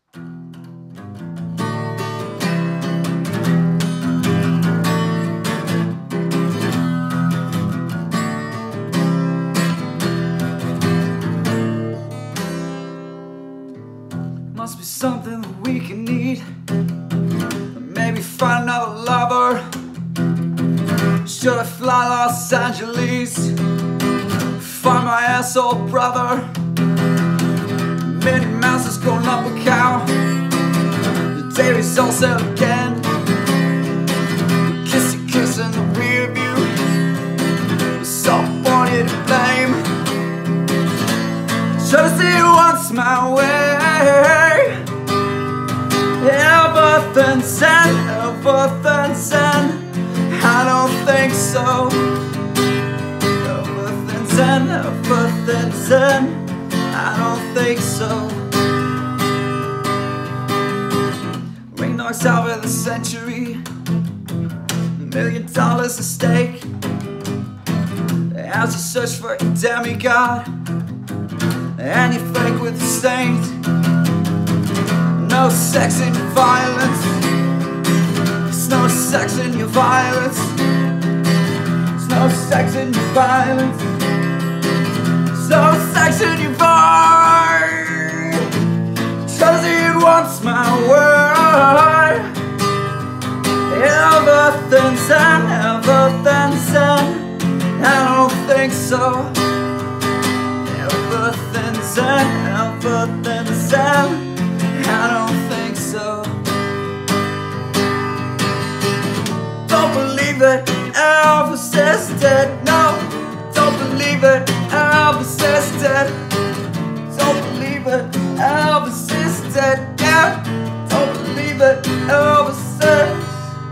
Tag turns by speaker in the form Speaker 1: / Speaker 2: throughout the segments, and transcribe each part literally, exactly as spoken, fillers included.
Speaker 1: Must be something that we can need. Maybe find another lover. Should I fly Los Angeles? Find my asshole brother. Minnie Mouse is going up a cow. The Davies all said again. Kissy kiss in the rear view. Somebody to blame. Should I see once my way? Everything's sent, everything's sent. I don't think so. Everything's sent, everything's sent. I don't think so. Ring knocks out of the century. A million dollars at stake. As you search for a demigod, and you fake with the saint. No sex in your violence. There's no sex in your violence. There's no sex in your violence. There's no sex in your violence. Cause it wants my word. Everything's in, everything's in. I don't think so. Everything's in, everything's in. I don't think so. Don't believe it, Elvis is dead. No, don't believe it, Elvis is dead. Don't believe it, Elvis is dead. Yeah, don't believe it, Elvis is.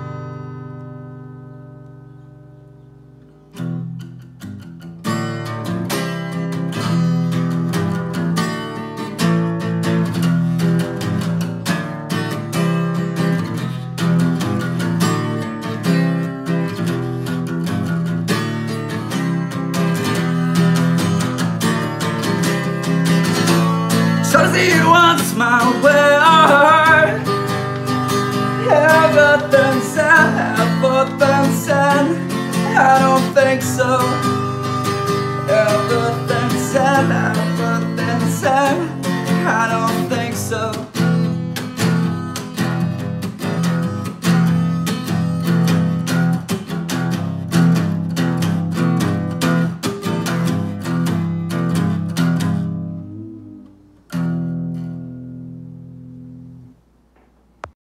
Speaker 1: Cause he wants my word. Everything's said, everything's said. I don't think so. Everything